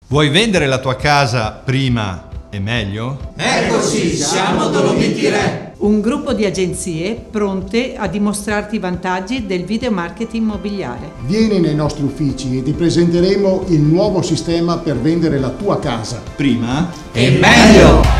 Vuoi vendere la tua casa prima e meglio? Eccoci, siamo Dolomiti Re. Un gruppo di agenzie pronte a dimostrarti i vantaggi del video marketing immobiliare. Vieni nei nostri uffici e ti presenteremo il nuovo sistema per vendere la tua casa. Prima E meglio!